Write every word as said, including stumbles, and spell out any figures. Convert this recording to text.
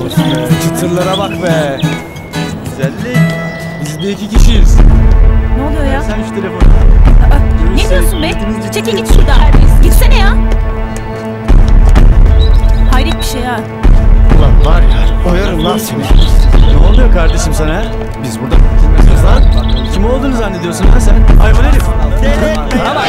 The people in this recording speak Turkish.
Çıtırlara bak be. Güzellik. Biz de iki kişiyiz. Ne oluyor ya? Sen şu telefonu. Aa, ne diyorsun be? Çekil git şuradan. Gitsene ya. Hayret bir şey ha. Ulan var ya, oyarım lan seni. Ne oluyor kardeşim sana? Biz burada kimiz lan? Kim olduğunu zannediyorsun lan sen? Hayvan herif. Bana bak.